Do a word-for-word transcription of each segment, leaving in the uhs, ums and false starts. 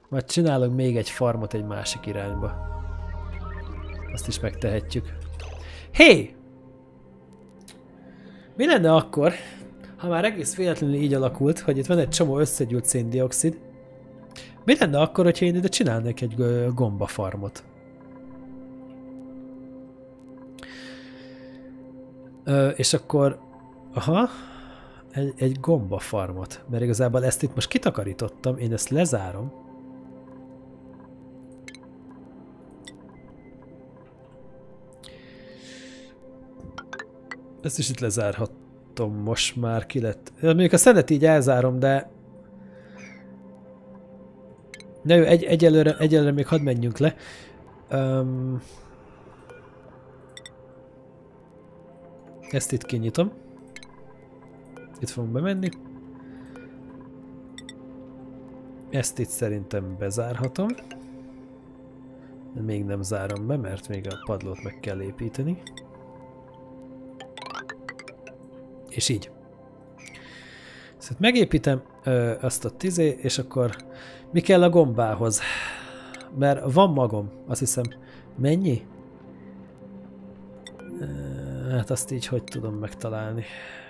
Majd csinálunk még egy farmot egy másik irányba. Azt is megtehetjük. Hé! Hey! Mi lenne akkor, ha már egész véletlenül így alakult, hogy itt van egy csomó összegyűlt széndioxid, mi lenne akkor, hogyha én ide csinálnék egy gombafarmot? Ö, és akkor... Aha... Egy, egy gombafarmot. Mert igazából ezt itt most kitakarítottam, én ezt lezárom. Ezt is itt lezárhatom most már, ki lett. Mondjuk a szenet így elzárom, de... Na jó, egy, egyelőre, egyelőre még hadd menjünk le. Um... Ezt itt kinyitom. Itt fogunk bemenni. Ezt itt szerintem bezárhatom. De még nem zárom be, mert még a padlót meg kell építeni. És így. Szóval megépítem ö, azt a tizé, és akkor mi kell a gombához? Mert van magom, azt hiszem. Mennyi? Ö, hát azt így hogy tudom megtalálni.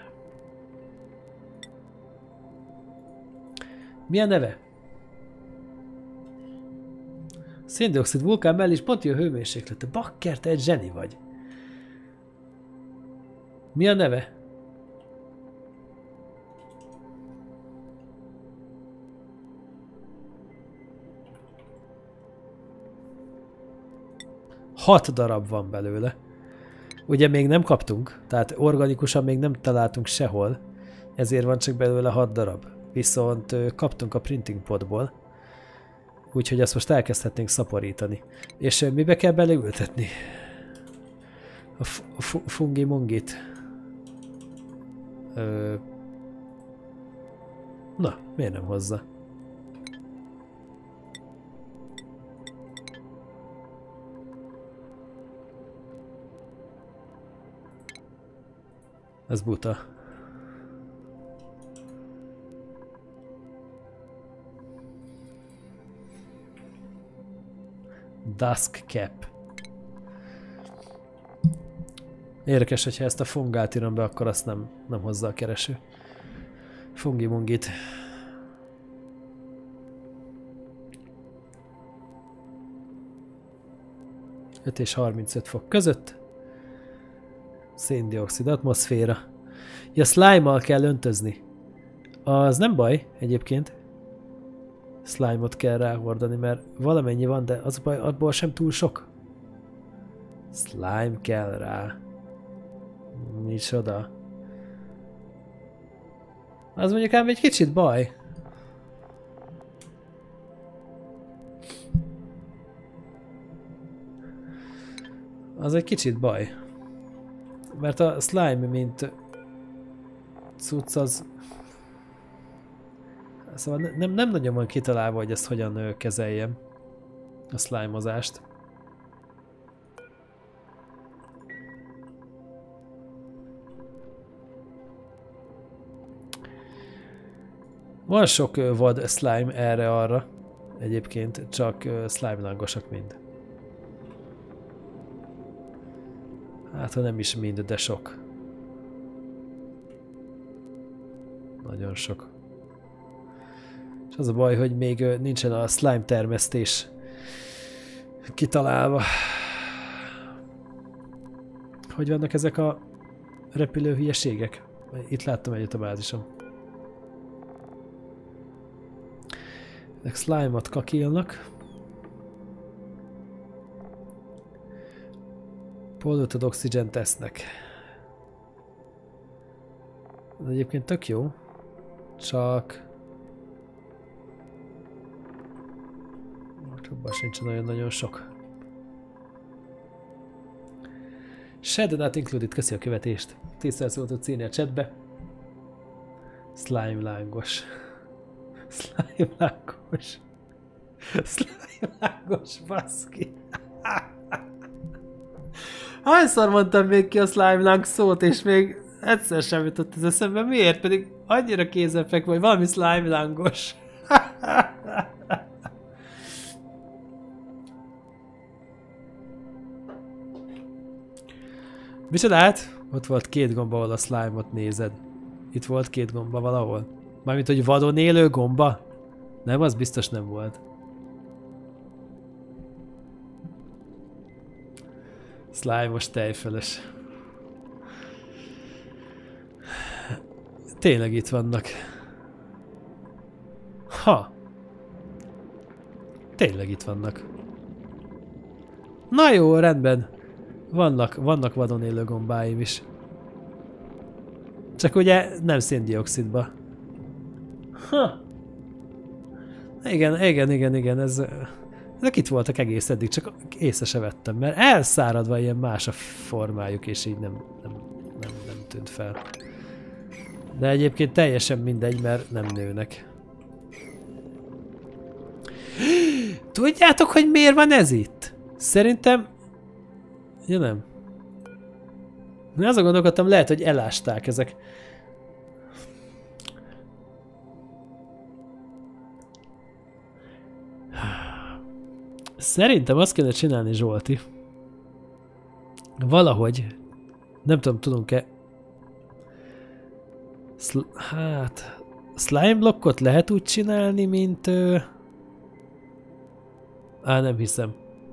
Mi a neve? Széndioxid vulkán mellé is pont jó hőmérséklete. Bakker, te egy zseni vagy. Mi a neve? Hat darab van belőle. Ugye még nem kaptunk, tehát organikusan még nem találtunk sehol, ezért van csak belőle hat darab. Viszont kaptunk a printing podból, úgyhogy azt most elkezdhetnénk szaporítani. És mibe kell beleültetni? A fungi mungit. Ö... Na, miért nem hozza? Ez buta. Dusk cap. Érdekes, hogyha ezt a fungát írom be, akkor azt nem, nem hozza a kereső. Fungi mungit. öt és harmincöt fok között. Széndioxid atmoszféra. Ja, slime-mal kell öntözni. Az nem baj egyébként. Slime-ot kell ráhordani, mert valamennyi van, de az baj, abból sem túl sok. Slime kell rá. Micsoda. Az mondjuk ám egy kicsit baj. Az egy kicsit baj. Mert a slime, mint cucc, az... Szóval nem, nem nagyon van kitalálva, hogy ezt hogyan kezeljem. A slime-ozást. Van sok vad slime erre-arra. Egyébként csak slime lángosak mind. Hát, ha nem is mind, de sok. Nagyon sok. És az a baj, hogy még nincsen a slime termesztés kitalálva. Hogy vannak ezek a repülő hülyeségek? Itt láttam egyet a bázisom. Ezek slime-ot kakilnak. Polluted oxygen tesznek. Ez egyébként tök jó. Csak... Abban sincs nagyon-nagyon sok. Shed not included, köszi a követést. Tízszer szólt tudsz írni a chatbe. Slime lángos. Slime lángos. Slime lángos, baszki. Hányszor mondtam még ki a slime láng szót, és még egyszer sem jutott az eszembe. Miért? Pedig annyira kézenfekvő, hogy valami slime lángos. Micsodát? Ott volt két gomba, ahol a slime-ot nézed. Itt volt két gomba valahol. Mármint, hogy vadon élő gomba? Nem, az biztos nem volt. Slime-os tejfölös. Tényleg itt vannak. Ha! Tényleg itt vannak. Na jó, rendben. Vannak, vannak vadon élő gombáim is. Csak ugye nem széndioxidba. Ha! Igen, igen, igen, igen, ez... Ezek itt voltak egész eddig, csak észre se vettem, mert elszáradva ilyen más a formájuk, és így nem, nem, nem, nem tűnt fel. De egyébként teljesen mindegy, mert nem nőnek. Tudjátok, hogy miért van ez itt? Szerintem... Ja nem. Én azon gondolkodtam, lehet, hogy elásták ezek. Szerintem azt kéne csinálni, Zsolti. Valahogy. Nem tudom, tudunk-e... Szl hát... Slime blokkot lehet úgy csinálni, mint... Ö... Á, nem hiszem.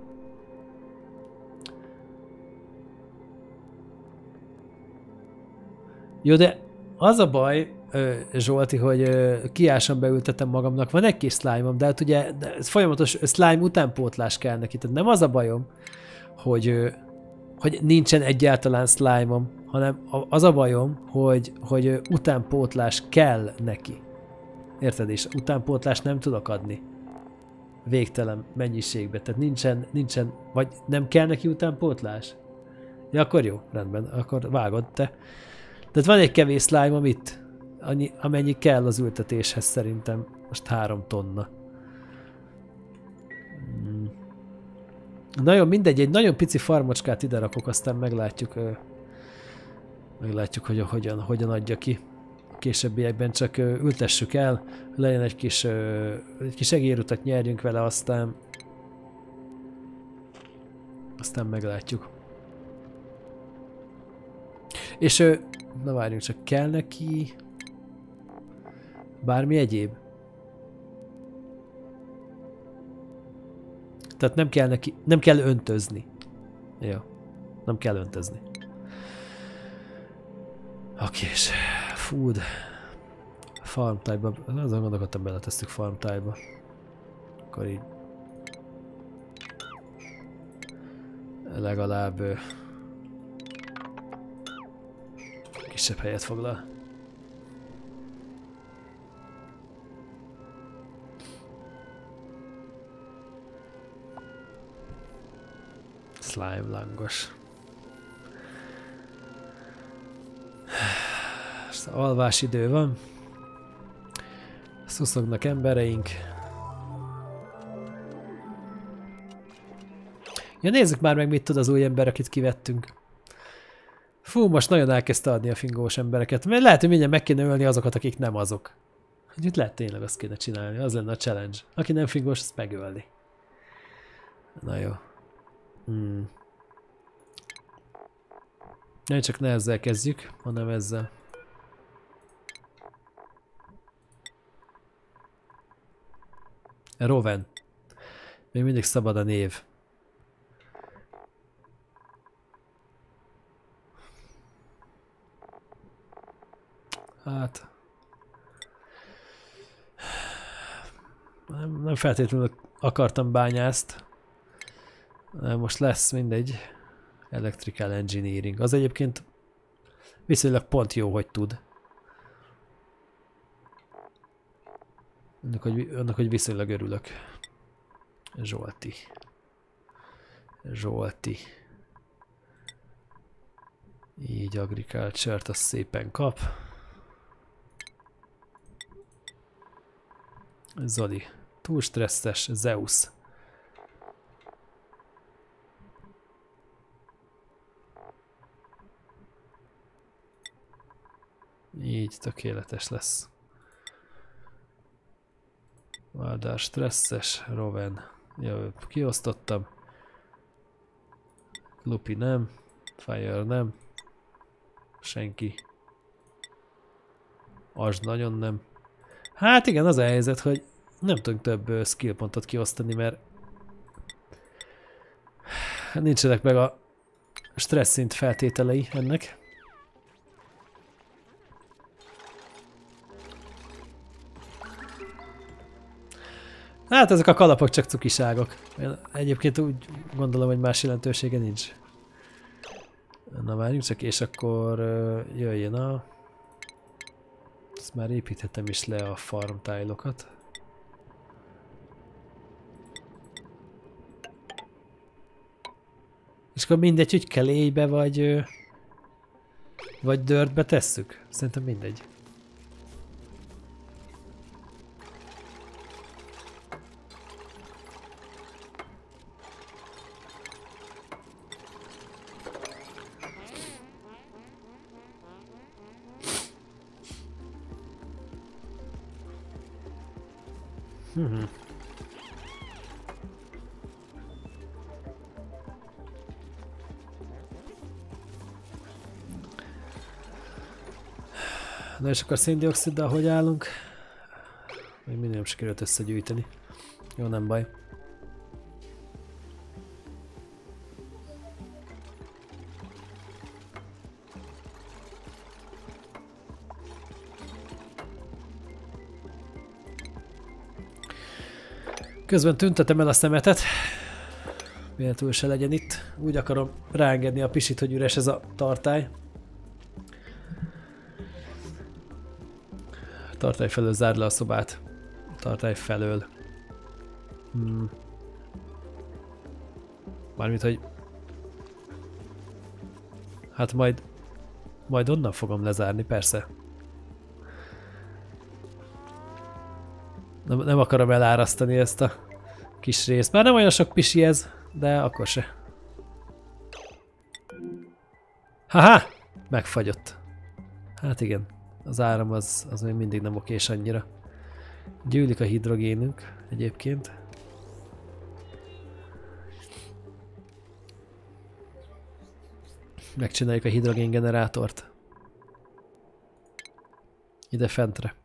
Jó, de az a baj, Zsolti, hogy kiásan beültetem magamnak, van egy kis slime-om, de hát ugye de ez folyamatos slime utánpótlás kell neki, tehát nem az a bajom, hogy, hogy nincsen egyáltalán slime-om, hanem az a bajom, hogy, hogy utánpótlás kell neki. Érted? És utánpótlást nem tudok adni. Végtelen mennyiségbe, tehát nincsen, nincsen, vagy nem kell neki utánpótlás? Ja, akkor jó, rendben, akkor vágod te. Tehát van egy kevés slime-om itt, annyi, amennyi kell az ültetéshez szerintem. Most három tonna. Hmm. Nagyon mindegy, egy nagyon pici farmocskát ide rakok, aztán meglátjuk, meglátjuk, hogy hogyan, hogyan adja ki. A későbbiekben csak ültessük el, legyen egy kis, egy kis egérutat nyerjünk vele, aztán aztán meglátjuk. És na várjunk, csak kell neki bármi egyéb. Tehát nem kell neki, nem kell öntözni. Jó, nem kell öntözni. Oké, és food. Farm type-ba, azon gondolkodtam, beletesztük farm type-ba. Akkor így legalább kisebb helyet foglal. Slime langos. Most alvás idő van. Szuszognak embereink. Ja, nézzük már meg, mit tud az új ember, akit kivettünk. Fú, most nagyon elkezdte adni a fingós embereket. Mert lehet, hogy mindjárt meg kéne ölni azokat, akik nem azok. Itt lehet tényleg azt kéne csinálni. Az lenne a challenge. Aki nem fingós, azt megölni. Na jó. Hmm. Nem csak ne ezzel kezdjük, hanem ezzel. Roven. Még mindig szabad a név. Hát... Nem, nem feltétlenül akartam bányászt. Most lesz, mindegy. Electrical Engineering. Az egyébként viszonylag pont jó, hogy tud. Annak, hogy, annak, hogy viszonylag örülök. Zsolti. Zsolti. Így Agriculture-t azt szépen kap. Zoli. Túl stresszes. Zeus. Így tökéletes lesz. Vádár stresszes. Roven. Jó, kiosztottam. Lupi nem. Fire nem. senki. Az nagyon nem. Hát igen, az a helyzet, hogy nem tudunk több skill pontot kiosztani, mert nincsenek meg a stressz szint feltételei ennek. Hát ezek a kalapok csak cukiságok. Egyébként úgy gondolom, hogy más jelentősége nincs. Na várjunk csak, és akkor jöjjön a... Ezt már építhetem is le a farm tile-okat. És akkor mindegy, hogy kelélybe vagy... Vagy dirtbe tesszük? Szerintem mindegy. Mhm. Na és akkor a széndioxiddal hogy állunk? Még mindig nem sikerült összegyűjteni. Jó, nem baj. Közben tüntetem el a szemetet. Véletlenül se legyen itt. Úgy akarom ráengedni a pisit, hogy üres ez a tartály. Tartály felől zárd le a szobát. Tartály felől. Hmm. Mármint, hogy... Hát majd... Majd onnan fogom lezárni, persze. Nem, nem akarom elárasztani ezt a kis részt. Már nem olyan sok pisi ez, de akkor se. Haha! Megfagyott. Hát igen. Az áram az, az még mindig nem okés annyira. Gyűlik a hidrogénünk egyébként. Megcsináljuk a hidrogéngenerátort. Ide fentre.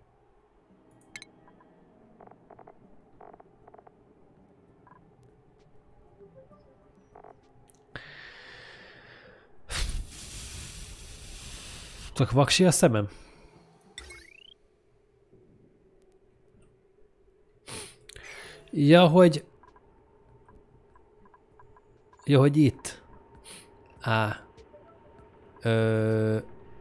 Csak vaksi a szemem? Ja, hogy... Ja, hogy itt. Á. Ö...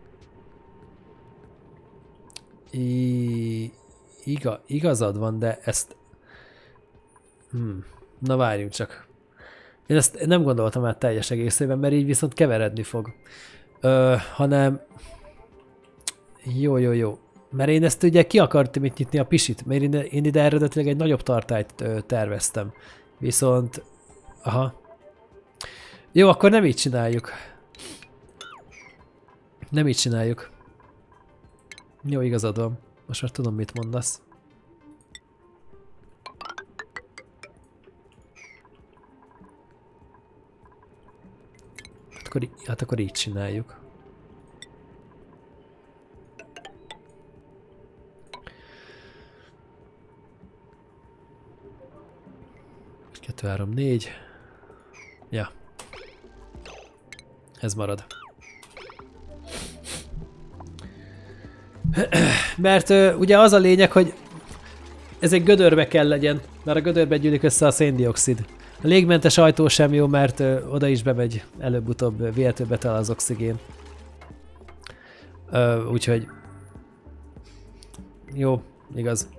I... Iga... Igazad van, de ezt... Hmm. Na várjunk csak. Én ezt nem gondoltam át teljes egészében, mert így viszont keveredni fog. Ö, hanem... Jó, jó, jó. Mert én ezt ugye ki akartam itt nyitni a pisit, mert én, én ide eredetileg egy nagyobb tartályt ö, terveztem. Viszont... Aha. Jó, akkor nem így csináljuk. Nem így csináljuk. Jó, igazad van. Most már tudom, mit mondasz. Hát akkor, hát akkor így csináljuk. kettő, három, négy. Ja. Ez marad. Mert ö, ugye az a lényeg, hogy ez egy gödörbe kell legyen, mert a gödörbe gyűlik össze a széndioxid. A légmentes ajtó sem jó, mert ö, oda is bemegy előbb-utóbb véletlenül betel az oxigén. Ö, úgyhogy jó, igaz.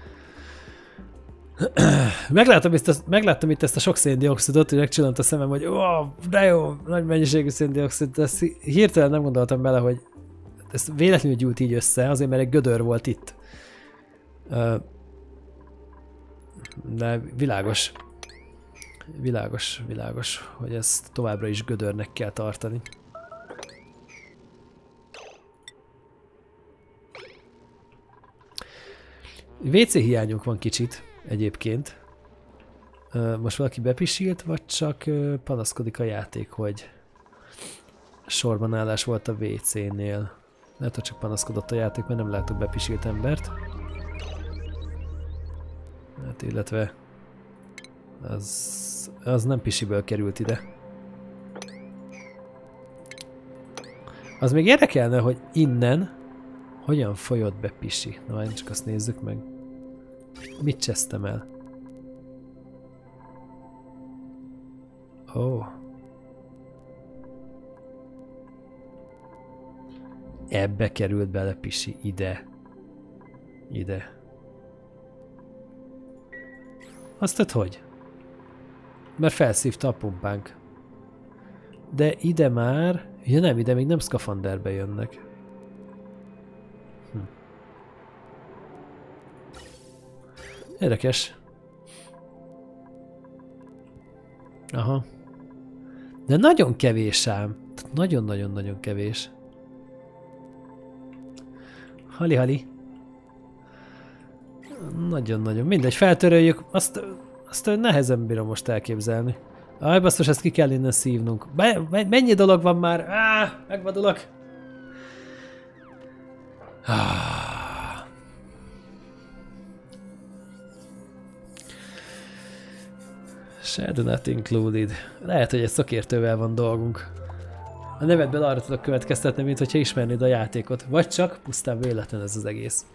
Megláttam, ezt a, megláttam itt ezt a sok széndioxidot, hogy megcsillant a szemem, hogy ó, de jó, nagy mennyiségű széndioxid, de ezt hirtelen nem gondoltam bele, hogy ez véletlenül gyújt így össze, azért mert egy gödör volt itt. De világos. Világos, világos, hogy ezt továbbra is gödörnek kell tartani. vé cé hiányunk van kicsit egyébként. Most valaki bepisilt, vagy csak panaszkodik a játék, hogy sorban állás volt a vé cé-nél. Lehet, hogy csak panaszkodott a játék, mert nem látok bepisilt embert. Hát illetve az, az nem pisiből került ide. Az még érdekelne, hogy innen hogyan folyott be pisi. Na majd csak azt nézzük meg. Mit csesztem el? Ó. Oh. Ebbe került bele pisi, ide. Ide. Azt tett hogy? Mert felszívta a pumpánk. De ide már... Ja nem, ide még nem szkafanderbe jönnek. Hm. Érdekes. Aha. De nagyon kevés ám. Nagyon-nagyon-nagyon kevés. Hali-hali. Nagyon-nagyon. Mindegy, feltöröljük. Azt, azt nehezen bírom most elképzelni. Aj, basszus, ezt ki kell innen szívnunk. Be, mennyi dolog van már? Á, megvadulok. Ah. Shadow not included. Lehet, hogy egy szakértővel van dolgunk. A nevedből arra tudok következtetni, mint hogyha ismernéd a játékot. Vagy csak pusztán véletlen ez az egész.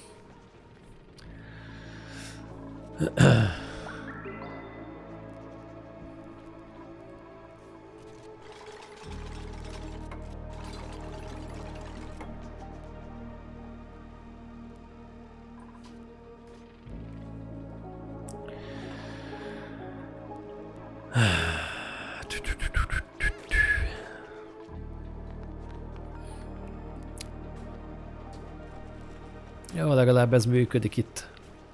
Jó, legalább ez működik itt.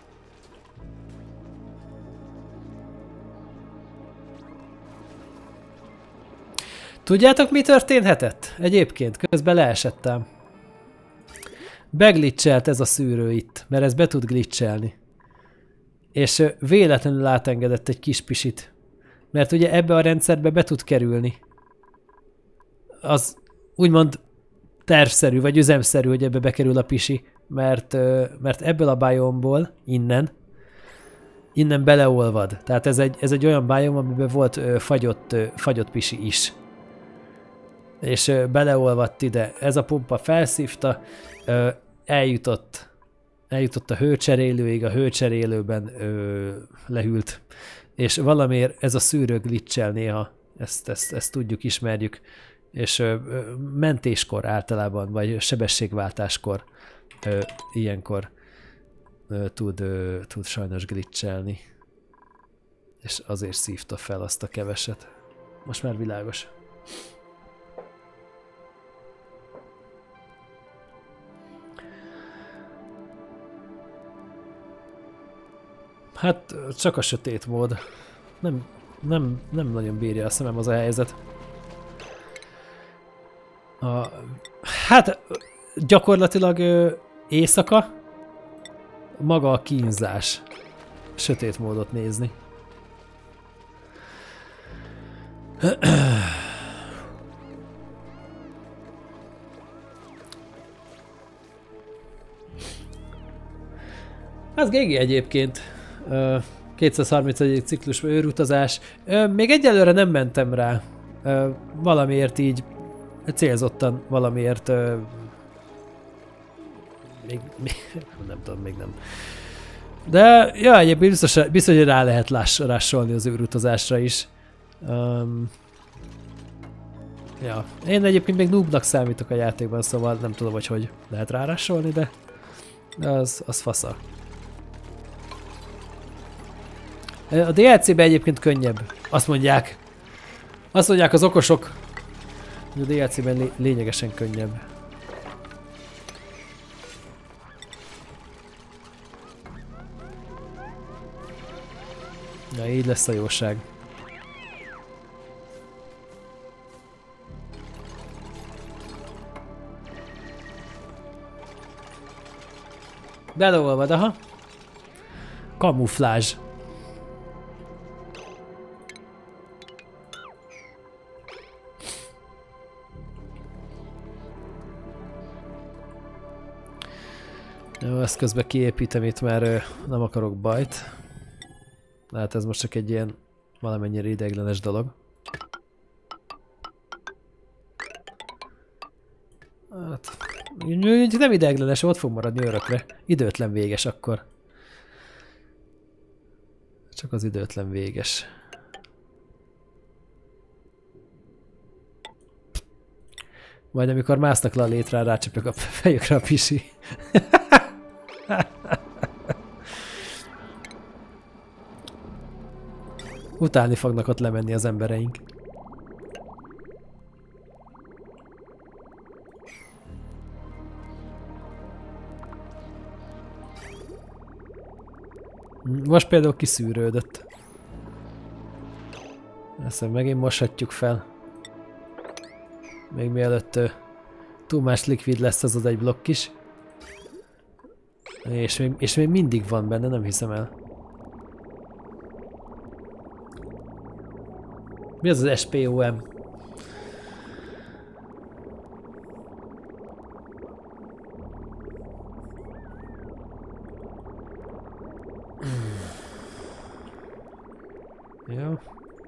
Tudjátok, mi történhetett? Egyébként közben leesettem. Beglitchelt ez a szűrő itt, mert ez be tud glitchelni. És véletlenül átengedett egy kis pisit. Mert ugye ebbe a rendszerbe be tud kerülni. Az úgymond tervszerű, vagy üzemszerű, hogy ebbe bekerül a pisi. Mert, mert ebből a biomból, innen, innen beleolvad. Tehát ez egy, ez egy olyan biom, amiben volt fagyott, fagyott pisi is. És beleolvadt ide. Ez a pumpa felszívta, eljutott, eljutott a hőcserélőig, a hőcserélőben lehűlt. És valamiért ez a szűrő glitchel néha, ezt, ezt, ezt tudjuk, ismerjük. És mentéskor általában, vagy sebességváltáskor Ö, ilyenkor ö, tud, ö, tud sajnos glitchelni. És azért szívta fel azt a keveset. Most már világos. Hát csak a sötét mód. Nem, nem, nem nagyon bírja a szemem az a helyzet. A, hát gyakorlatilag ö, éjszaka maga a kínzás. Sötét módot nézni. Az gé gé egyébként. kétszázharmincegy ciklus őrutazás. Még egyelőre nem mentem rá. Valamiért így célzottan, valamiért Még, még, nem tudom, még nem. De, ja, egyébként biztos, biztos hogy rá lehet láss, rássolni az őrutazásra is. Um, ja, én egyébként még noobnak számítok a játékban, szóval nem tudom, hogy hogy lehet rá rásolni, de, de az, az fasza. A dé el cé-ben egyébként könnyebb, azt mondják. Azt mondják az okosok, hogy a dé el cé-ben lé lényegesen könnyebb. Na, így lesz a jóság. Beleolvad, aha. Kamuflázs. Jó, ezt közben kiépítem itt, mert nem akarok bajt. Hát ez most csak egy ilyen valamennyire ideiglenes dolog. Hát, nem ideiglenes, ott fog maradni örökre. Időtlen véges akkor. Csak az időtlen véges. Majd amikor másznak le a létrán, rácsapjuk a fejükre a pisi. Utálni fognak ott lemenni az embereink. Most például kiszűrődött. Ezt megint moshatjuk fel. Még mielőtt túl más likvid lesz az az egy blokk is. És még, és még mindig van benne, nem hiszem el. Mi az az es pé o em? Jó.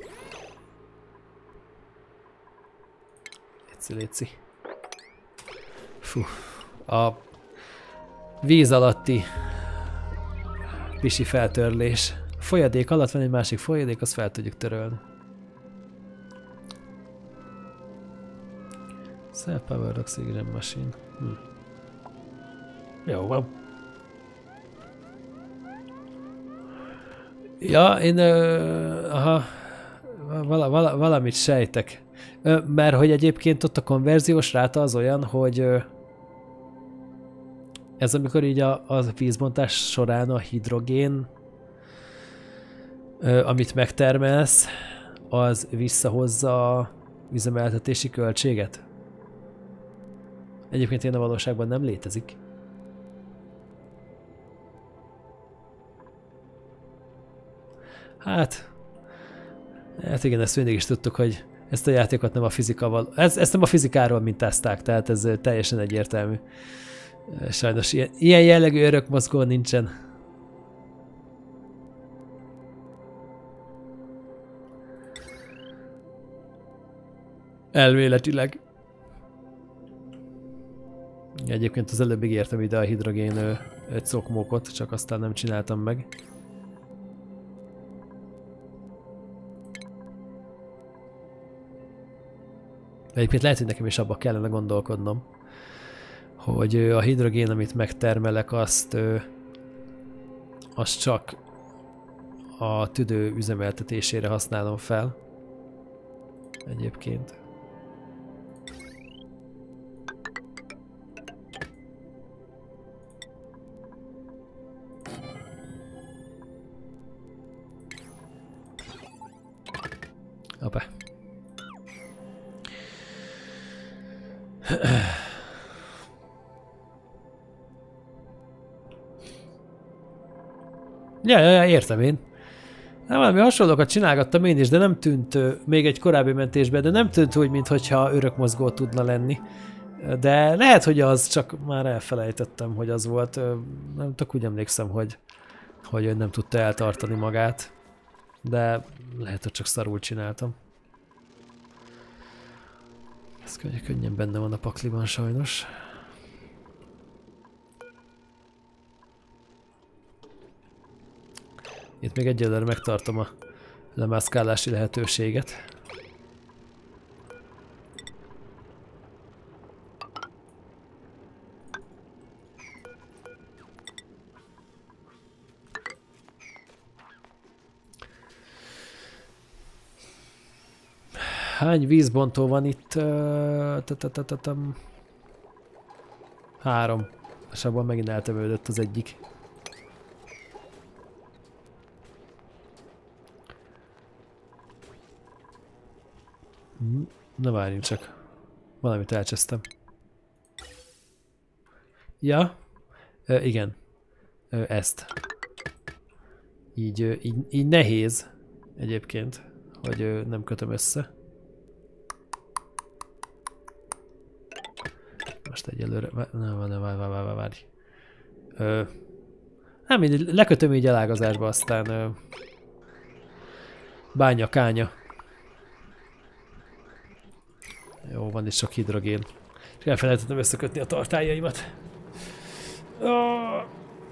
Léci, léci. Fú. A víz alatti pisi feltörlés. A folyadék alatt van egy másik folyadék, azt fel tudjuk törölni. Self-powered oxygen machine. Hm. Jó van. Ja, én ö, aha, vala, vala, valamit sejtek. Ö, mert hogy egyébként ott a konverziós ráta az olyan, hogy ö, ez amikor így a, a vízbontás során a hidrogén, ö, amit megtermelsz, az visszahozza a üzemeltetési költséget. Egyébként ilyen a valóságban nem létezik. Hát, hát igen, ezt mindig is tudtuk, hogy ezt a játékot nem a fizikával, ez, ezt nem a fizikáról mintázták, tehát ez teljesen egyértelmű. Sajnos ilyen, ilyen jellegű örökmozgó nincsen. Elméletileg. Egyébként az előbb ígértem ide a hidrogén cokmókot, csak aztán nem csináltam meg. Egyébként lehet, hogy nekem is abba kellene gondolkodnom, hogy a hidrogén, amit megtermelek, azt, azt csak a tüdő üzemeltetésére használom fel. Egyébként. Hoppá. Ja, ja, ja, értem én. Nem, valami hasonlókat csinálgattam én is, de nem tűnt uh, még egy korábbi mentésben, de nem tűnt úgy, mintha örökmozgó tudna lenni. De lehet, hogy az, csak már elfelejtettem, hogy az volt. Uh, nem csak úgy emlékszem, hogy, hogy ő nem tudta eltartani magát. De lehet, hogy csak szarul csináltam. Ez könnyen benne van a pakliban sajnos. Itt még egyelőre megtartom a lemászkálási lehetőséget. Hány vízbontó van itt? Három. És abban megint eltevődött az egyik. Na várjunk csak. Valamit elcsesztem. Ja. Ö, igen. Ö, ezt. Így, ö, így, így nehéz egyébként, hogy ö, nem kötöm össze. Most egyelőre... Nem, nem, várj, várj, várj, várj. Ö, nem mindegy, lekötöm így elágazásba, aztán ö, bánya, kánya. Jó, van itt sok hidrogén. És elfelejtettem összekötni a tartályaimat. Oh.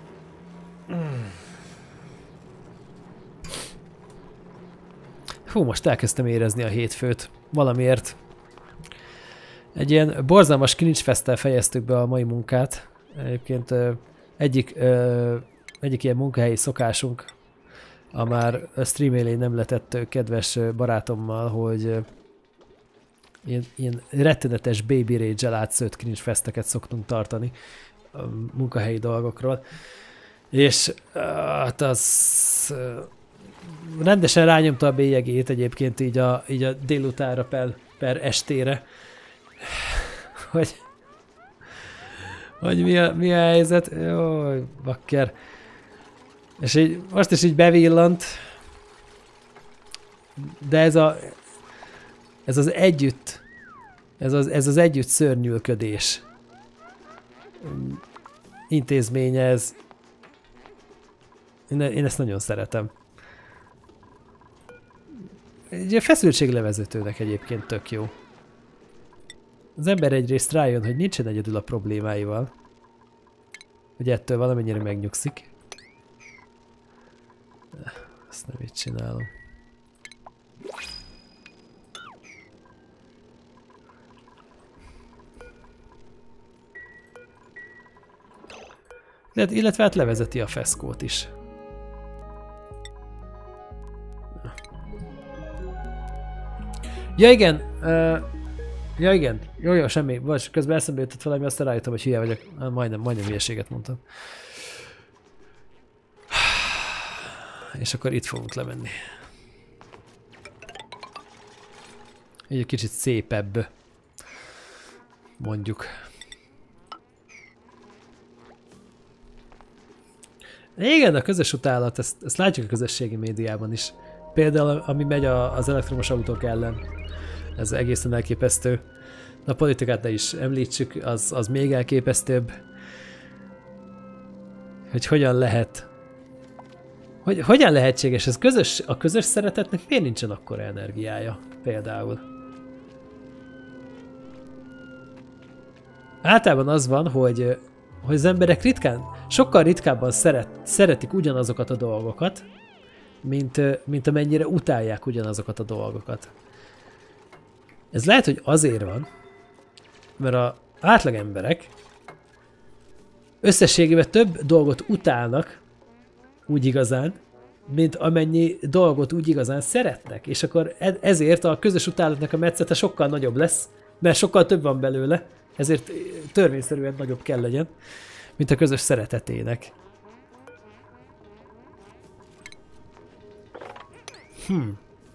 Hú, most elkezdtem érezni a hétfőt. Valamiért. Egy ilyen borzalmas cringe festtel fejeztük be a mai munkát. Egyébként ö, egyik, ö, egyik ilyen munkahelyi szokásunk, a már stream élén nem letett kedves barátommal, hogy ilyen, ilyen rettenetes baby rage-el átszőtt cringe festeket szoktunk tartani a munkahelyi dolgokról. És hát az rendesen rányomta a bélyegét egyébként így a, így a délutára per, per estére, hogy, hogy mi, a, mi a helyzet. Jó, bakker. És így, most is így bevillant, de ez a ez az együtt, ez az, ez az együtt szörnyűködés intézménye, ez én, én ezt nagyon szeretem. Egy a feszültséglevezetőnek egyébként tök jó. Az ember egyrészt rájön, hogy nincsen egyedül a problémáival, hogy ettől valamennyire megnyugszik. Ezt nem így csinálom. Illetve hát levezeti a feszkót is. Ja igen, uh, ja igen, jó jó, semmi, vagy közben eszembe jutott valami, aztán rájöttem, hogy hülye vagyok, majdnem, majdnem hülyeséget mondtam. És akkor itt fogunk lemenni. Így egy kicsit szépebb, mondjuk. Igen, a közös utálat, ezt, ezt látjuk a közösségi médiában is. Például, ami megy a, az elektromos autók ellen. Ez egészen elképesztő. A politikát ne is említsük, az, az még elképesztőbb. Hogy hogyan lehet... Hogy, hogyan lehetséges ez? Közös, a közös szeretetnek miért nincsen akkora energiája? Például. Általában az van, hogy, hogy az emberek ritkán, sokkal ritkábban szeret, szeretik ugyanazokat a dolgokat, mint, mint amennyire utálják ugyanazokat a dolgokat. Ez lehet, hogy azért van, mert az átlag emberek összességében több dolgot utálnak úgy igazán, mint amennyi dolgot úgy igazán szeretnek. És akkor ezért a közös utálatnak a metszete sokkal nagyobb lesz, mert sokkal több van belőle, ezért törvényszerűen nagyobb kell legyen, mint a közös szeretetének. Hm.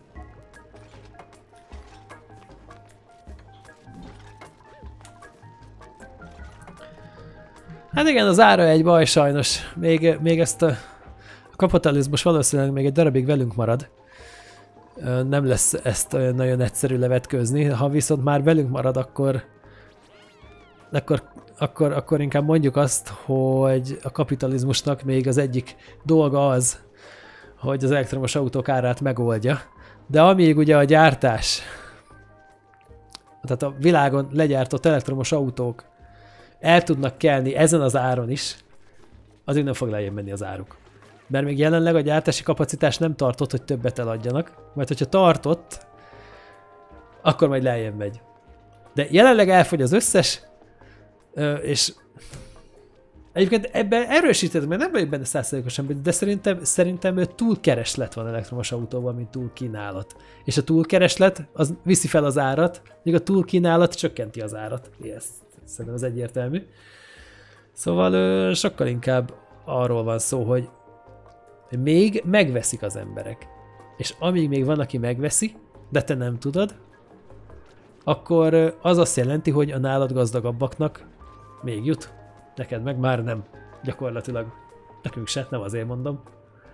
Hát igen, az ára egy baj sajnos. Még, még ezt a, a kapitalizmus valószínűleg még egy darabig velünk marad. Nem lesz ezt olyan nagyon egyszerű levetkőzni. Ha viszont már velünk marad, akkor, akkor, akkor, akkor inkább mondjuk azt, hogy a kapitalizmusnak még az egyik dolga az, hogy az elektromos autók árát megoldja. De amíg ugye a gyártás, tehát a világon legyártott elektromos autók el tudnak kelni ezen az áron is, azért nem fog lejjebb menni az áruk. Mert még jelenleg a gyártási kapacitás nem tartott, hogy többet eladjanak, majd hogyha tartott, akkor majd lejjebb megy. De jelenleg elfogy az összes, és egyébként ebben erősítettem, mert nem vagyok benne százszerzalékosan, de szerintem, szerintem túlkereslet van elektromos autóban, mint túlkínálat. És a túlkereslet az viszi fel az árat, míg a túlkínálat csökkenti az árat. Yes. Szerintem az egyértelmű. Szóval sokkal inkább arról van szó, hogy még megveszik az emberek. És amíg még van, aki megveszi, de te nem tudod, akkor az azt jelenti, hogy a nálad gazdagabbaknak még jut. Neked meg már nem. Gyakorlatilag. Nekünk se, nem azért mondom.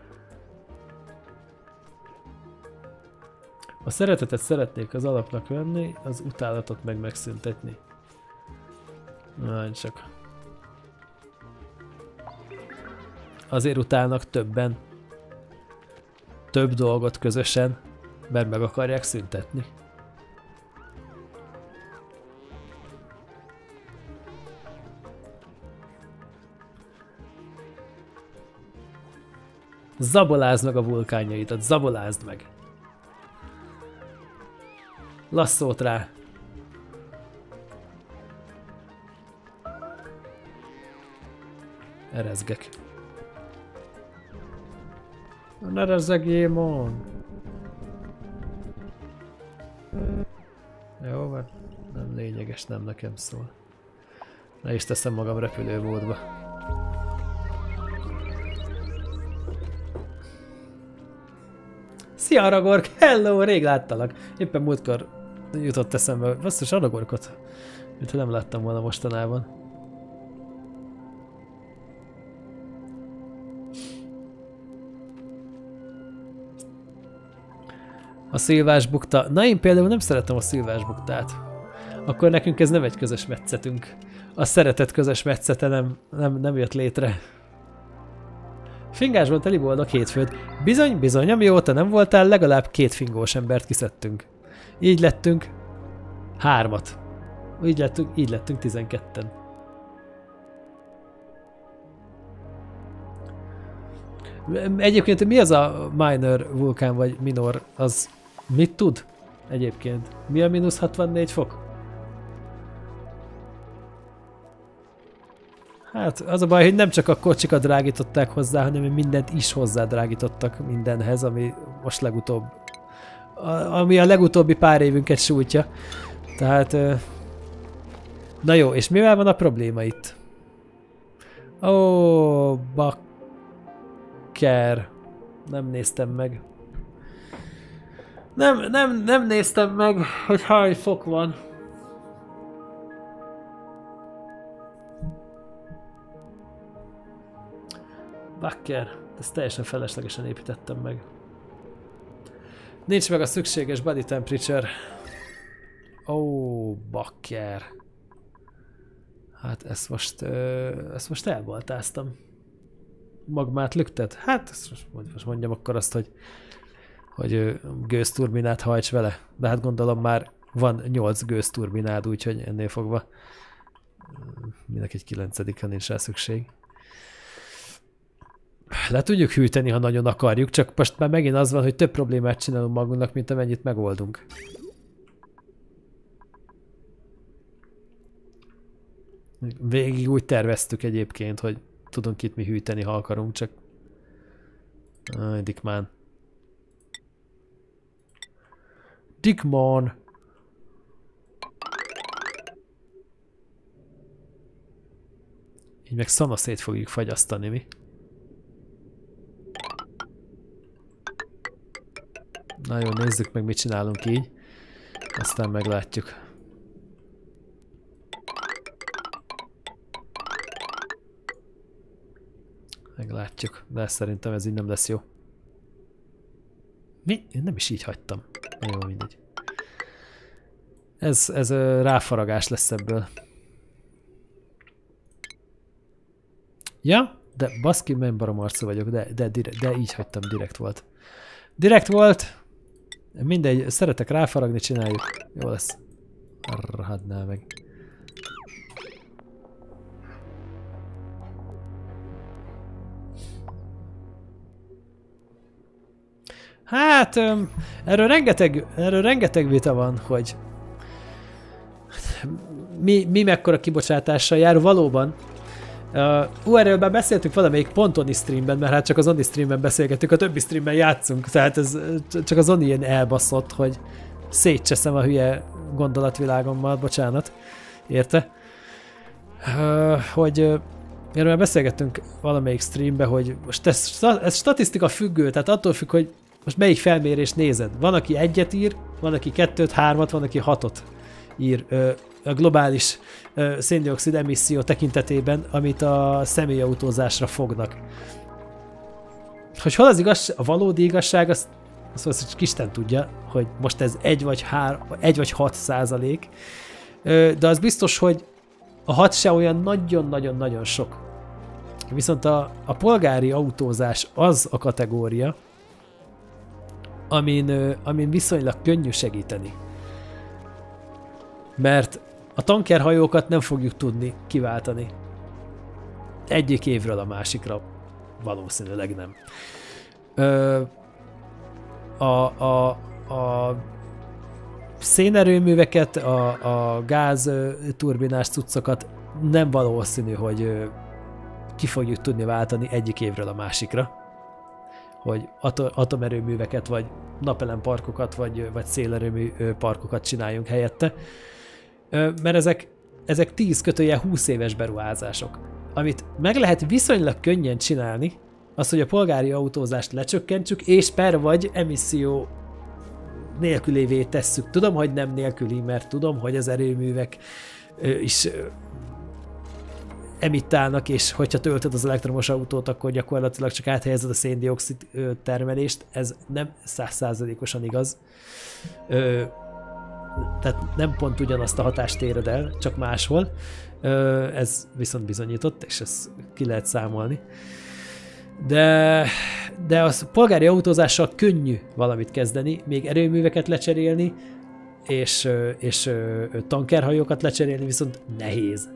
A szeretetet szeretnék az alapnak venni, az utálatot meg megszüntetni. Na, csak. azért utálnak többen több dolgot közösen, mert meg akarják szüntetni. Zabolázd meg a vulkánjaidat, zabolázd meg! Lasszót rá! Erezgek. Ne rezegjél, mond! Jó, mert nem lényeges, nem nekem szól. Le is teszem magam repülőmódba. Szia Aragork! Hello! Rég láttalak! Éppen múltkor jutott eszembe, basszus Aragorkot, mintha nem láttam volna mostanában. A szilvás bukta. Na én például nem szeretem a szilvás buktát. Akkor nekünk ez nem egy közös metszetünk. A szeretett közös metszete nem, nem, nem jött létre. Fingásban teli boldog hétfőt. Bizony, bizony, amióta nem voltál, legalább két fingós embert kiszedtünk. Így lettünk hármat. Így lettünk, így lettünk tizenketten. Egyébként mi az a minor vulkán vagy minor? Az mit tud egyébként? Mi a mínusz hatvannégy fok? Hát az a baj, hogy nem csak a kocsikat drágították hozzá, hanem mindent is hozzá drágítottak mindenhez, ami most legutóbb, ami a legutóbbi pár évünket sújtja. Tehát, na jó, és mivel van a probléma itt? Ó, bakker. Nem néztem meg. Nem, nem, nem néztem meg, hogy hány fok van. Bakker, ezt teljesen feleslegesen építettem meg. Nincs meg a szükséges body temperature. Ó, oh, bakker. Hát ezt most, uh, ezt most elbaltáztam. Magmát lüktet? Hát ezt most mondjam akkor azt, hogy, hogy gőzturbinát hajts vele. De hát gondolom már van nyolc gőzturbinád, úgyhogy ennél fogva mindenki egy kilencedikre nincs rá szükség. Le tudjuk hűteni, ha nagyon akarjuk, csak most már megint az van, hogy több problémát csinálunk magunknak, mint amennyit megoldunk. Végig úgy terveztük egyébként, hogy tudunk itt mi hűteni, ha akarunk, csak... Aj, Dickman. Dickman! Így meg szanaszét fogjuk fagyasztani, mi? Na jó, nézzük meg, mit csinálunk így. Aztán meglátjuk. Meglátjuk, de szerintem ez így nem lesz jó. Mi? Én nem is így hagytam. Na jó, mindegy. Ez, ez ráfaragás lesz ebből. Ja, de baszki, nem barom arcú vagyok, de, de, de így hagytam, direkt volt. Direkt volt! Mindegy, szeretek ráfaragni, csináljuk. Jó lesz. Arradnál meg. Hát, erről rengeteg, erről rengeteg vita van, hogy mi, mi mekkora kibocsátással jár valóban. Uh, ú, erről már beszéltünk valamelyik pont Oni streamben, mert hát csak az Oni streamben beszélgetünk, a többi streamben játszunk, tehát ez csak az Oni ilyen elbaszott, hogy szétcseszem a hülye gondolatvilágommal, bocsánat, érte? Uh, hogy uh, erről már beszélgettünk valamelyik streamben, hogy most ez, ez statisztika függő, tehát attól függ, hogy most melyik felmérést nézed. Van, aki egyet ír, van, aki kettőt, hármat, van, aki hatot ír uh, a globális uh, széndioxid emisszió tekintetében, amit a személyautózásra fognak. Hogy hol az igaz, a valódi igazság, azt, azt, azt csak Isten tudja, hogy most ez egy vagy, hár, egy vagy hat százalék, uh, de az biztos, hogy a hat se olyan nagyon-nagyon-nagyon sok. Viszont a, a polgári autózás az a kategória, amin, amin viszonylag könnyű segíteni. Mert a tankerhajókat nem fogjuk tudni kiváltani. Egyik évről a másikra valószínűleg nem. Ö, a, a, a szénerőműveket, a, a gáz turbinás cuccokat nem valószínű, hogy ki fogjuk tudni váltani egyik évről a másikra. Hogy atomerőműveket, vagy napelemparkokat, vagy, vagy szélerőmű parkokat csináljunk helyette. Mert ezek, ezek tíz kötője húsz éves beruházások. Amit meg lehet viszonylag könnyen csinálni, az, hogy a polgári autózást lecsökkentsük, és per vagy emisszió nélkülévé tesszük. Tudom, hogy nem nélküli, mert tudom, hogy az erőművek is emittálnak, és hogyha töltöd az elektromos autót, akkor gyakorlatilag csak áthelyezed a szén-dioxid termelést. Ez nem száz százalékosan igaz. Ö, tehát nem pont ugyanazt a hatást éred el, csak máshol. Ö, ez viszont bizonyított, és ezt ki lehet számolni. De, de a polgári autózással könnyű valamit kezdeni, még erőműveket lecserélni, és, és tankerhajókat lecserélni viszont nehéz.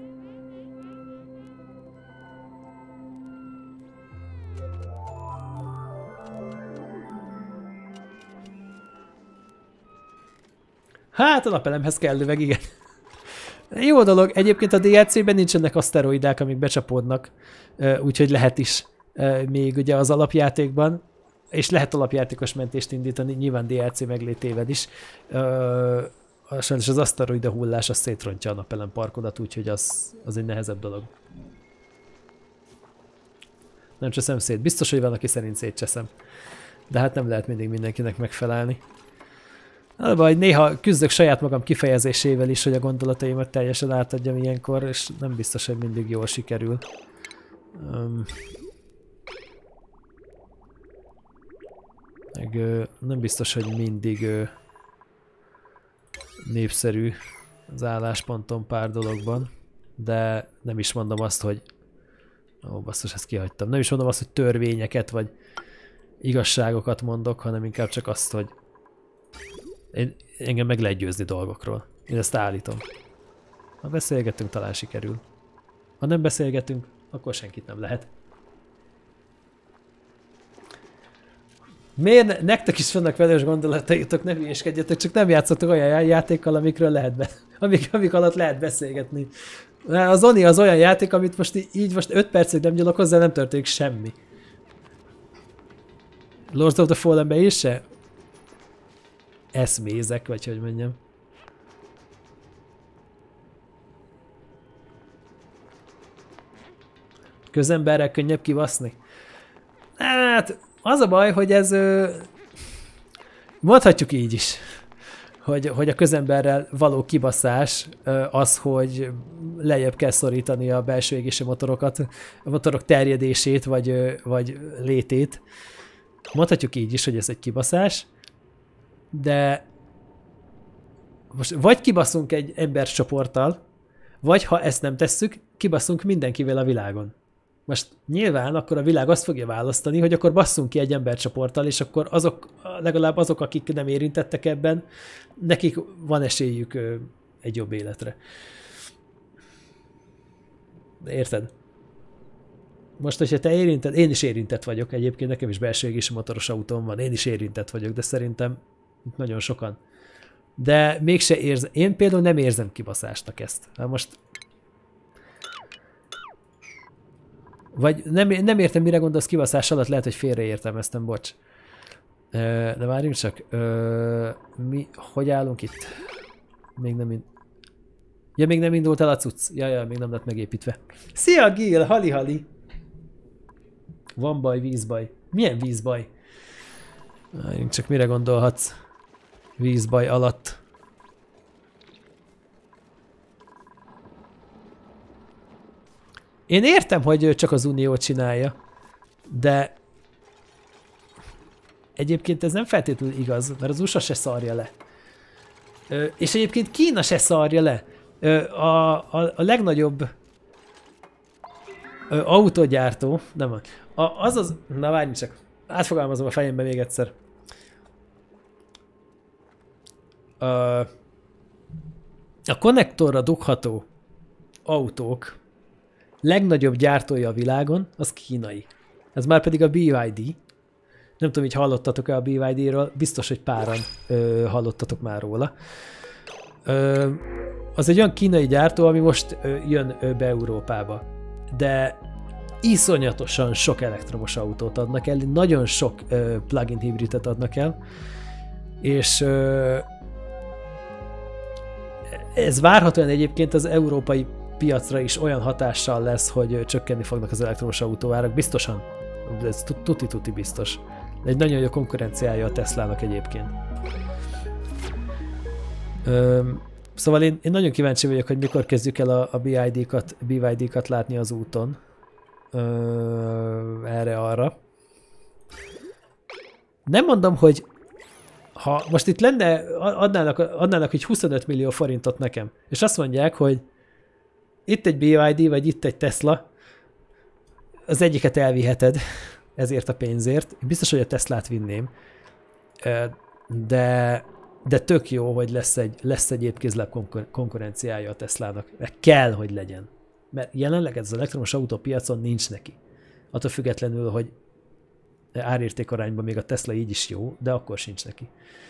Hát a napelemhez kell meg, igen. Jó dolog. Egyébként a dé el cé-ben nincsenek aszteroidák, amik becsapódnak, úgyhogy lehet is még ugye az alapjátékban, és lehet alapjátékos mentést indítani, nyilván dé el cé meglétével is. Sajnos az aszteroida hullás az szétrontja a napelemparkodat, úgyhogy az, az egy nehezebb dolog. Nem cseszem szét. Biztos, hogy van, aki szerint szétcseszem. De hát nem lehet mindig mindenkinek megfelelni. Az baj, néha küzdök saját magam kifejezésével is, hogy a gondolataimat teljesen átadjam ilyenkor, és nem biztos, hogy mindig jól sikerül. Um, meg ö, nem biztos, hogy mindig ö, népszerű az álláspontom pár dologban, de nem is mondom azt, hogy ó, basszus, ezt kihagytam. Nem is mondom azt, hogy törvényeket vagy igazságokat mondok, hanem inkább csak azt, hogy én, engem meg lehet győzni dolgokról. Én ezt állítom. Ha beszélgetünk, talán sikerül. Ha nem beszélgetünk, akkor senkit nem lehet. Miért nektek is vannak velős gondolataitok, ne hülyéskedjetek, csak nem játszotok olyan játékkal, amikről lehet be, amik, amik alatt lehet beszélgetni. Az Oni az olyan játék, amit most így most öt percig nem nyúlok hozzá, nem történik semmi. Lords of the Fallenbe is se? Eszmézek, vagy hogy mondjam. Közemberrel könnyebb kibaszni? Hát, az a baj, hogy ez... Mondhatjuk így is, hogy, hogy a közemberrel való kibaszás az, hogy lejjebb kell szorítani a belső égési motorokat, a motorok terjedését, vagy, vagy létét. Mondhatjuk így is, hogy ez egy kibaszás, de most vagy kibaszunk egy embercsoporttal, vagy ha ezt nem tesszük, kibaszunk mindenkivel a világon. Most nyilván akkor a világ azt fogja választani, hogy akkor basszunk ki egy embercsoporttal, és akkor azok, legalább azok, akik nem érintettek ebben, nekik van esélyük egy jobb életre. Érted? Most, hogyha te érinted, én is érintett vagyok egyébként, nekem is belső égési motoros autóm van, én is érintett vagyok, de szerintem nagyon sokan. De mégse érzem, én például nem érzem kibaszásnak ezt. Hát most... Vagy nem, nem értem, mire gondolsz kibaszás alatt, lehet, hogy félreértelmeztem, bocs. De várjunk csak, mi, hogy állunk itt? Még nem ind... Ja, még nem indult el a cucc. Ja, ja, még nem lett megépítve. Szia, Gil! Hali-hali! Van baj, vízbaj. Milyen vízbaj? Várjunk csak, mire gondolhatsz vízbaj alatt? Én értem, hogy csak az Unió csinálja, de egyébként ez nem feltétlenül igaz, mert az u es á se szarja le. És egyébként Kína se szarja le. A, a, a legnagyobb Ö, autógyártó, nem a, az az, na várj csak, átfogalmazom a fejembe még egyszer. Ö, a konnektorra dugható autók legnagyobb gyártója a világon, az kínai. Ez már pedig a bé ipszilon dé. Nem tudom, hogy hallottatok-e a bé ipszilon dé-ről, biztos, hogy páran ö, hallottatok már róla. Ö, az egy olyan kínai gyártó, ami most ö, jön ö, be Európába. De iszonyatosan sok elektromos autót adnak el, nagyon sok ö, plug-in hibridet adnak el, és ö, ez várhatóan egyébként az európai piacra is olyan hatással lesz, hogy ö, csökkenni fognak az elektromos autóárak, biztosan. Ez tuti-tuti biztos. Egy nagyon jó konkurenciája a Teslának egyébként. Ö, szóval én, én nagyon kíváncsi vagyok, hogy mikor kezdjük el a, a bé i dé-kat, bé i dé-kat látni az úton. Ö, erre-arra. Nem mondom, hogy ha most itt lenne, adnának, adnának egy huszonöt millió forintot nekem, és azt mondják, hogy itt egy bé i dé, vagy itt egy Tesla, az egyiket elviheted ezért a pénzért. Biztos, hogy a Teslát vinném, de, de tök jó, hogy lesz egy, lesz egy épkézláb konkurenciája a Teslának. Mert kell, hogy legyen. Mert jelenleg ez az elektromos autópiacon nincs neki. Attól függetlenül, hogy árértékarányban még a Tesla így is jó, de akkor sincs neki.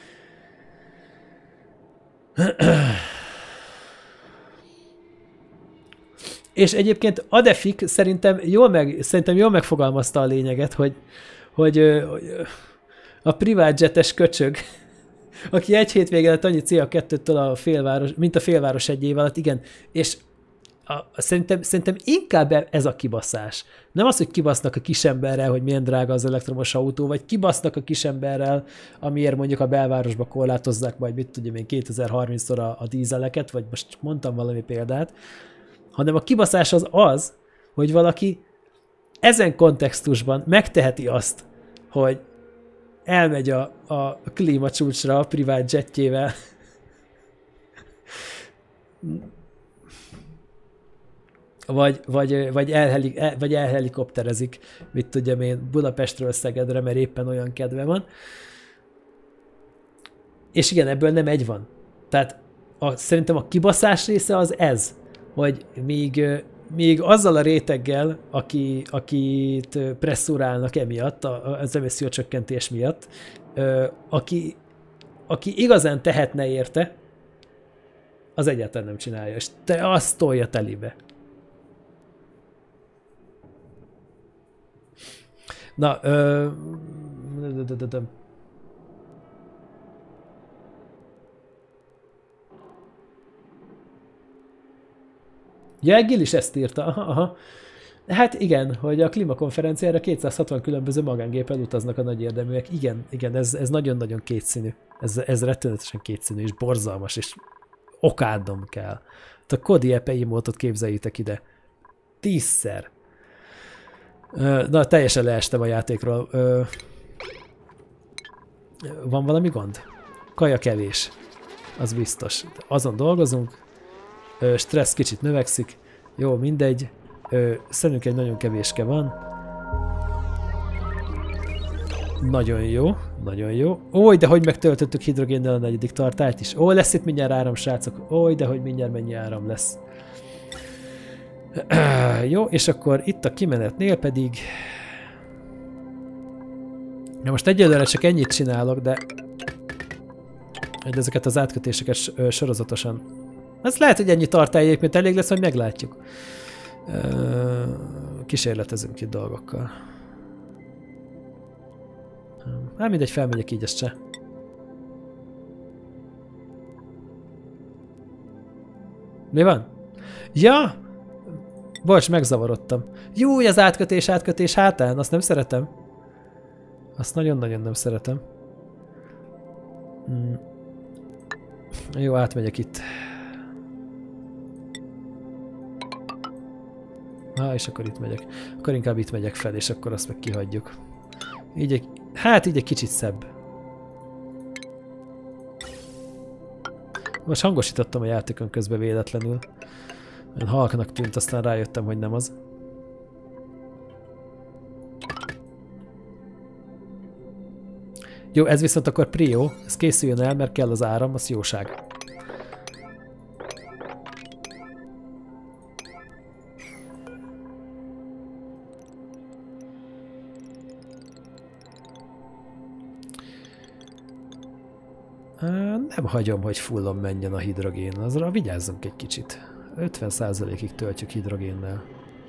És egyébként Adefik szerintem jól, meg, szerintem jól megfogalmazta a lényeget, hogy, hogy a privát jetes köcsög, aki egy hétvége lett annyi cé o kettőtől a félváros, mint a félváros egy év alatt, igen, és a, szerintem, szerintem inkább ez a kibaszás. Nem az, hogy kibasznak a kisemberrel, hogy milyen drága az elektromos autó, vagy kibasznak a kisemberrel, amiért mondjuk a belvárosba korlátozzák majd, mit tudjam én, kétezer-harmincszor a, a dízeleket, vagy most mondtam valami példát, hanem a kibaszás az az, hogy valaki ezen kontextusban megteheti azt, hogy elmegy a, a klímacsúcsra a privát jetjével, vagy, vagy, vagy, elheli, el, vagy elhelikopterezik, mit tudjam én, Budapestről Szegedre, mert éppen olyan kedve van. És igen, ebből nem egy van. Tehát a, szerintem a kibaszás része az ez, hogy még, még azzal a réteggel, aki, akit presszurálnak emiatt, az emissziócsökkentés miatt, aki, aki igazán tehetne érte, az egyáltalán nem csinálja, és te azt tolja telibe. Na, ö... ja, Gil is ezt írta. Aha, aha. Hát igen, hogy a klímakonferenciára kétszázhatvan különböző magángéppel utaznak a nagy érdeműek. Igen, igen, ez, ez nagyon-nagyon kétszínű. Ez, ez rettenetesen kétszínű, és borzalmas, és okádnom kell. A Kodi Epe emote-ot képzeljétek ide. Tízszer. Na, teljesen leestem a játékról. Van valami gond? Kaja kevés. Az biztos. Azon dolgozunk. Stressz kicsit növekszik. Jó, mindegy. Szerintünk egy nagyon kevéske van. Nagyon jó, nagyon jó. Ó, de hogy megtöltöttük hidrogénnel a negyedik tartályt is. Ó, lesz itt mindjárt áram, srácok. Ó, de hogy mindjárt mennyi áram lesz. Jó, és akkor itt a kimenetnél pedig... Na most egyelőre csak ennyit csinálok, de... ezeket az átkötéseket sorozatosan... Ez lehet, hogy ennyi tartály egyébként elég lesz, hogy meglátjuk. Kísérletezünk itt dolgokkal. Hát mindegy, felmegyek így, ezt se. Mi van? Ja! Bocs, megzavarodtam. Jó, az átkötés, átkötés hátán, azt nem szeretem. Azt nagyon-nagyon nem szeretem. Hmm. Jó, átmegyek itt. Ah, és akkor itt megyek. Akkor inkább itt megyek fel, és akkor azt meg kihagyjuk. Így egy, hát így egy kicsit szebb. Most hangosítottam a játékon közben véletlenül. Olyan halknak tűnt, aztán rájöttem, hogy nem az. Jó, ez viszont akkor prió, ez készüljön el, mert kell az áram, az jóság. Nem hagyom, hogy fullon menjen a hidrogén, azra vigyázzunk egy kicsit. ötven százalékig töltjük hidrogénnel.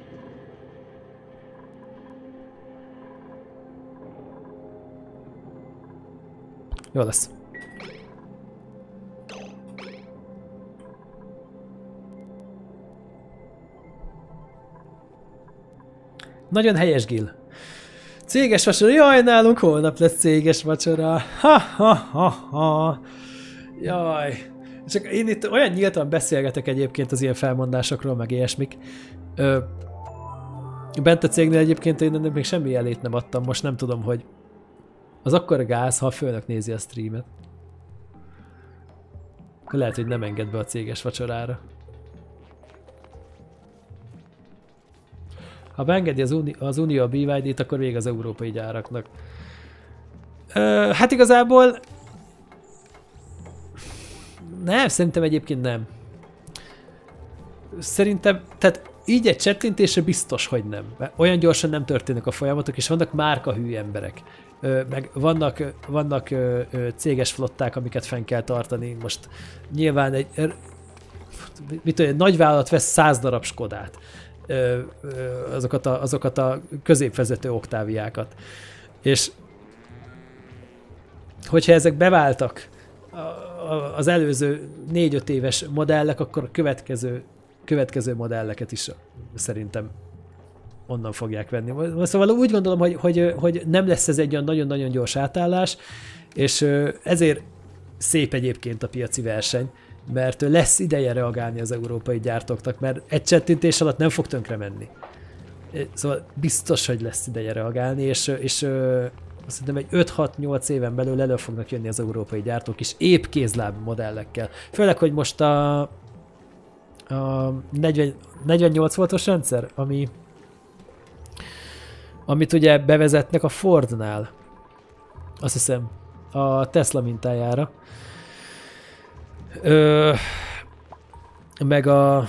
Jó lesz. Nagyon helyes, Gil. Céges vacsora. Jaj, nálunk holnap lesz céges vacsora. Ha, ha, ha, ha. Jaj. Csak én itt olyan nyíltan beszélgetek egyébként az ilyen felmondásokról, meg ilyesmik. Ö, bent a cégnél egyébként én ennek még semmi jelét nem adtam, most nem tudom, hogy az akkor gáz, ha a főnök nézi a streamet. Akkor lehet, hogy nem enged be a céges vacsorára. Ha beengedi az, Uni az Unió a bé vé dé-t, akkor vége az európai gyáraknak. Ö, hát igazából... Nem, szerintem egyébként nem. Szerintem, tehát így egy csettintésre biztos, hogy nem. Olyan gyorsan nem történnek a folyamatok, és vannak márkahű emberek. Ö, meg vannak, vannak ö, ö, céges flották, amiket fenn kell tartani. Most nyilván egy, mit tudom, egy nagyvállalat vesz száz darab Skodát. Ö, ö, azokat, a, azokat a középvezető oktáviákat. És hogyha ezek beváltak az előző négy-öt éves modellek, akkor a következő, következő modelleket is szerintem onnan fogják venni. Szóval úgy gondolom, hogy, hogy, hogy nem lesz ez egy olyan nagyon-nagyon gyors átállás, és ezért szép egyébként a piaci verseny, mert lesz ideje reagálni az európai gyártóknak, mert egy csettintés alatt nem fog tönkre menni. Szóval biztos, hogy lesz ideje reagálni, és, és szerintem egy öt-hat-nyolc éven belül elő fognak jönni az európai gyártók is épp kézláb modellekkel. Főleg, hogy most a, a negyven, negyvennyolc voltos rendszer, ami, amit ugye bevezetnek a Fordnál, azt hiszem, a Tesla mintájára. Ö, meg a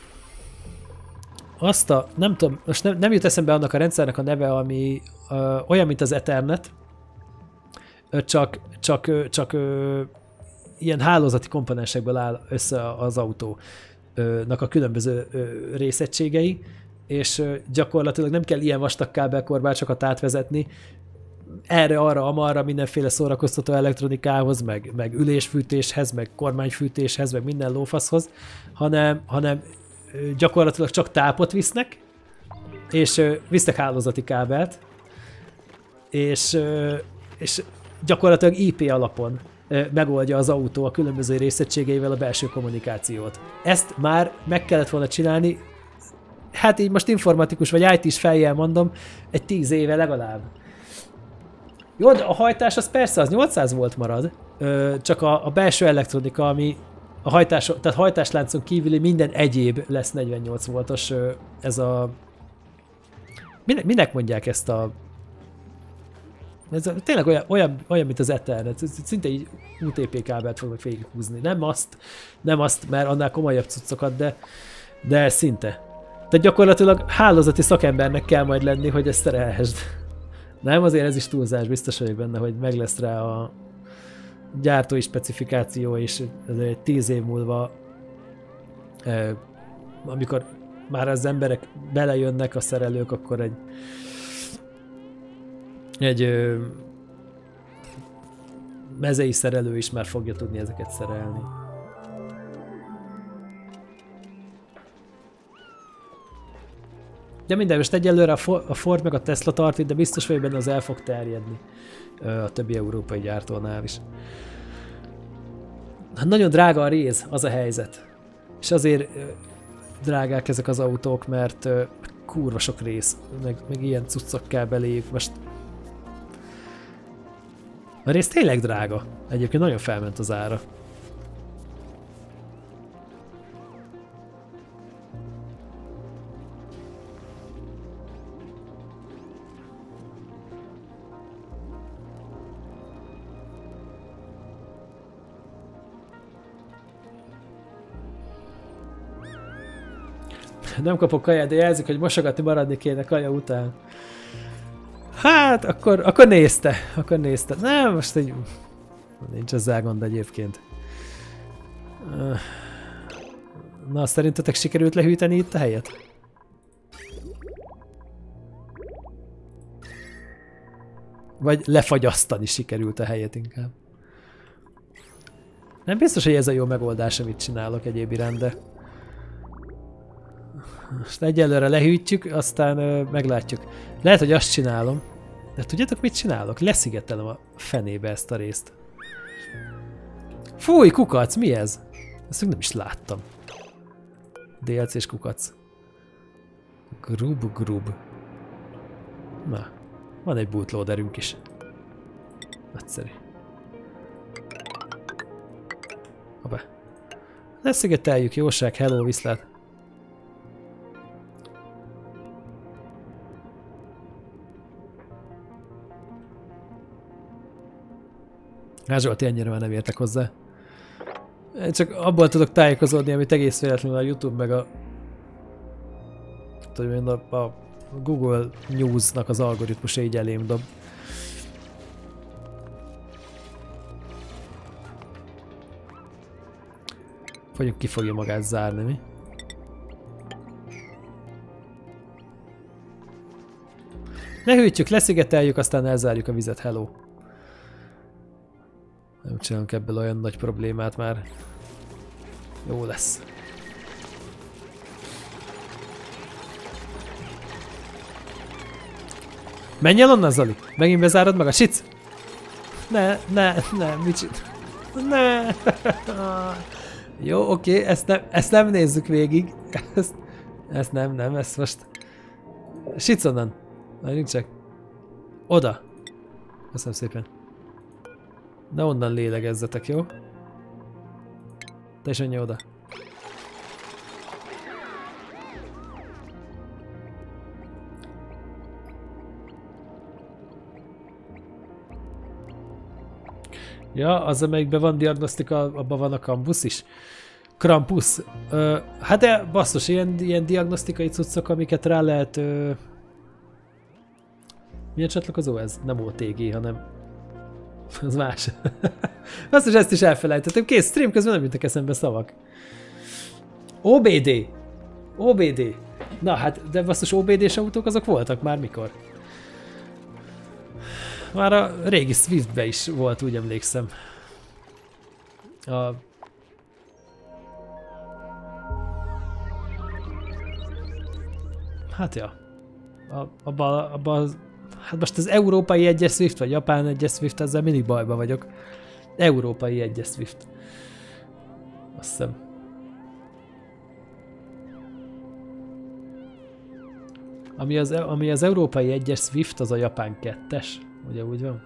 azt a, nem tudom, most nem, nem jut eszembe annak a rendszernek a neve, ami ö, olyan, mint az Ethernet, ö, csak, csak, ö, csak ö, ilyen hálózati komponensekből áll össze az autónak a különböző ö, részegységei, és ö, gyakorlatilag nem kell ilyen vastag kábelkorbácsokat átvezetni, erre, arra, amarra, mindenféle szórakoztató elektronikához, meg, meg ülésfűtéshez, meg kormányfűtéshez, meg minden lófaszhoz, hanem, hanem gyakorlatilag csak tápot visznek, és visznek hálózati kábelt, és, és gyakorlatilag í pé alapon megoldja az autó a különböző részegységeivel a belső kommunikációt. Ezt már meg kellett volna csinálni, hát így most informatikus vagy í té-s fejjel mondom, egy tíz éve legalább. Jó, a hajtás az persze az nyolcszáz volt marad, csak a, a belső elektronika, ami a hajtás, tehát hajtásláncon kívüli minden egyéb lesz negyvennyolc voltos, ez a... Minek, minek mondják ezt a... Ez a, tényleg olyan, olyan, olyan, mint az Ethernet, szinte így u té pé kábelt fognak végighúzni. Nem azt, nem azt, mert annál komolyabb cuccokat, de, de szinte. Tehát gyakorlatilag hálózati szakembernek kell majd lenni, hogy ezt szerelhesd. Nem, azért ez is túlzás, biztos vagyok benne, hogy meg lesz rá a gyártói specifikáció, és egy tíz év múlva, eh, amikor már az emberek belejönnek, a szerelők, akkor egy egy ö, mezei szerelő is már fogja tudni ezeket szerelni. De minden, most egyelőre a Ford meg a Tesla tart itt, de biztos vagyok benne, az el fog terjedni a többi európai gyártónál is. Nagyon drága a réz, az a helyzet. És azért drágák ezek az autók, mert kurva sok rész, meg, meg ilyen cuccok kell beléjük. Most a rész tényleg drága. Egyébként nagyon felment az ára. Nem kapok kaját, de jelzik, hogy mosogatni maradni kéne kaja után. Hát, akkor, akkor nézte. Akkor nézte. Nem, most egy... Nincs ezzel gond egyébként. Na, szerintetek sikerült lehűteni itt a helyet? Vagy lefagyasztani sikerült a helyet inkább. Nem biztos, hogy ez a jó megoldás, amit csinálok egyéb iránt, de... Most egyelőre lehűtjük, aztán ö, meglátjuk. Lehet, hogy azt csinálom. De tudjátok, mit csinálok? Leszigetelem a fenébe ezt a részt. Fúj, kukac, mi ez? Ezt még nem is láttam. dé el cés kukac. Grub, grub. Na, van egy bootloaderünk is. Nagyszerű. Hoppá. Leszigeteljük, jóság, hello, viszlát. Hát Zsolti, ennyire már nem értek hozzá. Én csak abból tudok tájékozódni, amit egész véletlenül a YouTube meg a... Tudom, a, a Google News-nak az algoritmusa így elém dob. Fogjuk, ki fogja magát zárni, mi? Lehűtjük, leszigeteljük, aztán elzárjuk a vizet, hello. Nem csinálunk ebből olyan nagy problémát már. Jó lesz. Menj el onnan, Zoli! Megint bezárod maga, sic! Ne, ne, ne, mit csinál? Ne! Jó, oké, ezt nem, ezt nem nézzük végig. Ezt, ezt nem, nem, ezt most... Sic onnan! Várjunk csak. Oda! Köszönöm szépen. Ne onnan lélegezzetek, jó? Te is menj oda. Ja, az, amelyikben van diagnosztika, abban van a Krampus is. Krampus. Ö, hát de basszus, ilyen, ilyen diagnosztikai cuccok, amiket rá lehet... Ö... Milyen csatlakozó ez? Nem o té gé, hanem... Az más. Azt is ezt is elfelejtettem. Kész, stream közben nem jöttek eszembe szavak. o bé dé. o bé dé. Na hát, de basszus, o bé dés autók azok voltak már mikor? Már a régi Swiftbe is volt, úgy emlékszem. A... Hát ja. A, abba, abba az... Hát most az európai egyes Swift, vagy japán egyes Swift, ezzel mindig bajba vagyok. Európai egyes Swift. Azt hiszem. Ami az, ami az európai egyes Swift, az a japán kettes. Ugye úgy van?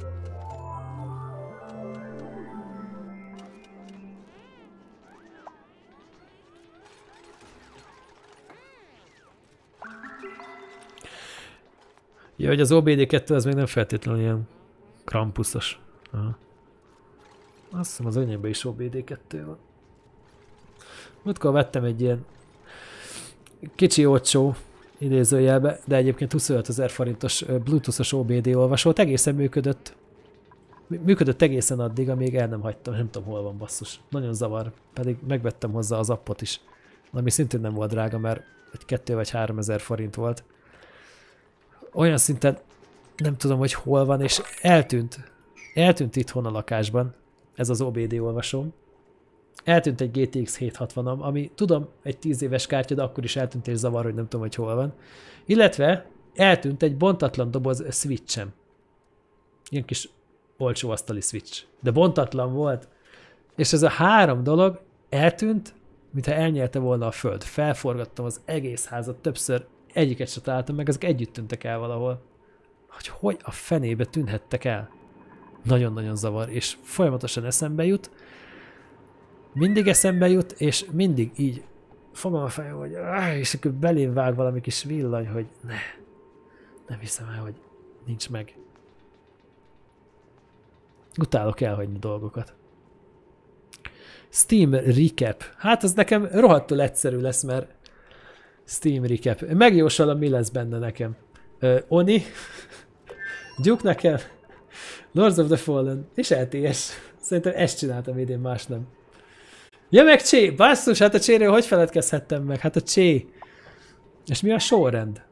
Ja, hogy az o bé dé kettő az még nem feltétlenül ilyen krampuszos. Aha. Azt hiszem az enyémben is o bé dé kettő van. Múltkor vettem egy ilyen kicsi olcsó idézőjelbe, de egyébként huszonötezer forintos bluetoothos o bé dé olvasót, egészen működött. Működött egészen addig, amíg el nem hagytam, nem tudom hol van basszus. Nagyon zavar, pedig megvettem hozzá az appot is. Ami szintén nem volt drága, mert egy kettő vagy három ezer forint volt. Olyan szinten nem tudom, hogy hol van, és eltűnt. Eltűnt itthon a lakásban ez az o bé dé olvasóm. Eltűnt egy gé té iksz hétszázhatvanom, ami tudom, egy tíz éves kártya, de akkor is eltűnt és zavar, hogy nem tudom, hogy hol van. Illetve eltűnt egy bontatlan doboz switchem. Ilyen kis olcsó asztali switch. De bontatlan volt. És ez a három dolog eltűnt, mintha elnyelte volna a föld. Felforgattam az egész házat többször, egyiket se találtam meg, ezek együtt tűntek el valahol. Hogy hogy a fenébe tűnhettek el? Nagyon-nagyon zavar, és folyamatosan eszembe jut. Mindig eszembe jut, és mindig így fogom a fejem, hogy áh, és akkor belém vág valami kis villany, hogy ne, nem hiszem el, hogy nincs meg. Utálok elhagyni dolgokat. Steam Recap. Hát az nekem rohadtul egyszerű lesz, mert Steam recap. Megjósolom, mi lesz benne nekem. Uh, Oni, Duke Nukem, Lords of the Fallen és el té es. Szerintem ezt csináltam idén, más nem. Ja meg Csé! Basszus, hát a Cséről hogy feledkezhettem meg? Hát a Csé. És mi a sorrend?